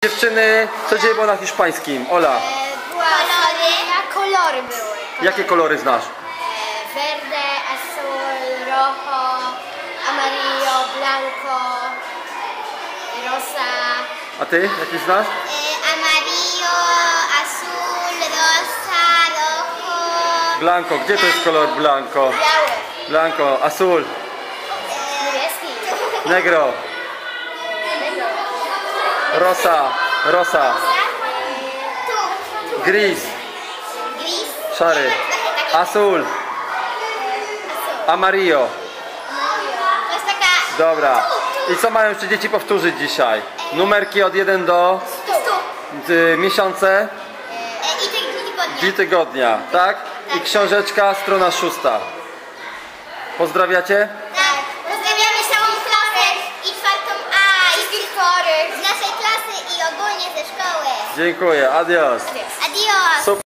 Dziewczyny, co dzisiaj było na hiszpańskim? Ola. Kolory były. Jakie kolory znasz? Verde, azul, rojo, amarillo, blanco, rosa. A ty? Jaki znasz? Amarillo, azul, rosa, rojo. Blanco. Gdzie to jest kolor blanco? Biały. Blanco. Azul. Niebieski. Negro. Rosa. Rosa. Tu. Gris. Gris. Szary. Azul. Amarillo. To jest taka... Dobra. I co mają jeszcze dzieci powtórzyć dzisiaj? Numerki od 1 do miesiące I tygodnia. i tygodnia, tak? I książeczka, strona 6. Pozdrawiacie? Tak. Pozdrawiamy całą klasę i 4A i wszystkich chorych z naszej klasy i ogólnie ze szkoły. Dziękuję, adios. Adios. Super.